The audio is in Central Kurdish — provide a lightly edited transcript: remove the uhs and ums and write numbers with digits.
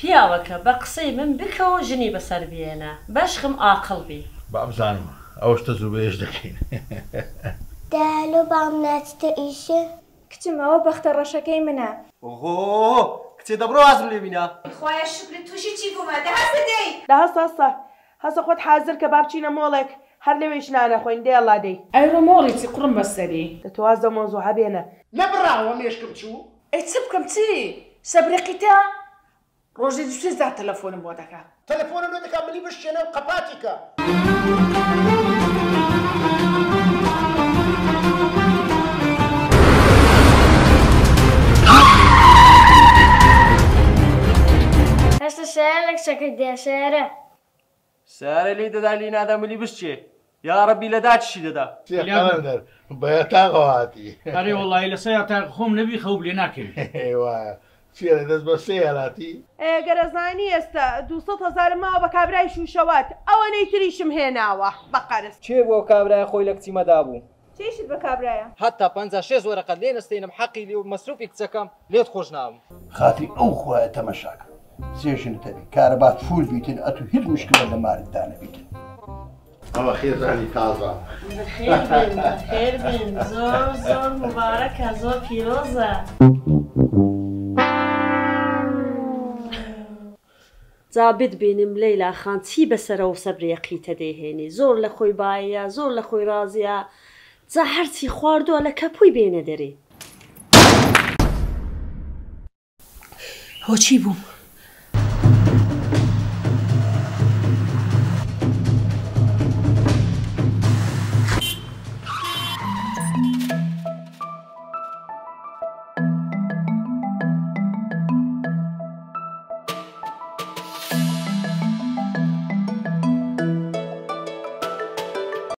پیاوەکە بە قسەی من بکەوە ژنی بەسەر بێنە بەشخم ئاقڵ بی بابزانم ئەوشتە زوو بێژ دەکەین دالۆ بام ناچتە ئیشە کچم ئەوە بەختە ڕەشەکەی منە ئۆهۆ کچێ دەبڕۆ حەزم لێ بینە خۆیان شکر تووشی چی بوومە دەهەستە دەی داهەسە هەسە خۆت حازر کە با بچینە مۆڵێک هەر لەوێش نانەخۆین دێڵا دەی ئەیڕۆ مۆڵی چی قڕم بەسەری دەتوازە مۆزوع هەبێنە نەبڕاوە مێشکم چوو ئەی چ بکەم چی سەبرەقیتە ڕۆژێ دوێ زار تەلەفۆنم بۆ دەکا تەلەفۆنە لۆ دەکا ملی بشتێنە و قەپاتیکە هەستە سیارە لە کچەکەی دێ سیارە سارە لێی دەدا لی نادا ملی بشتێ یا ڕەبی لەدا چی دەدا قەلەندەر بەیەتاقەوەهاتی هەرێ وەڵی لەسەر یاتاق خۆم نەبی خەوب لێ ناکەوی وایە چێرە دەست بە سێ هەلاتی گەرەزانی ئێستا 200,000 ماوە بە کابرای شوشەوات ئەوە نەیتریشم هێناوە بەقەرز چێ بۆ کابرای خۆی لە کچیمەدا بوو چیشت بە کابرایە هەتا 56 وەرەقەت لێ نەستێنم حەقی لێ و مەسروفی کچەکەم لێت خۆش ناوم خاتی ئەو خوایە تەمەشاکە سێژن تەبی کارەبات فول بیتن ئەتو هیچ مشکلە لە مارددا نەبیتن ئەوە خێزانی تازە خێر بن زۆر زۆر مبارەکە زۆر پیرۆزە جا بتبینم لەیلا خان چی بەسەرە و سەبرێقیتە دەیهێنی زۆر لە خۆی باە زۆر لە خۆی رازیە جا هەرچی خواردووە لە کەپووی بێنە دەرێ هۆ چی بووم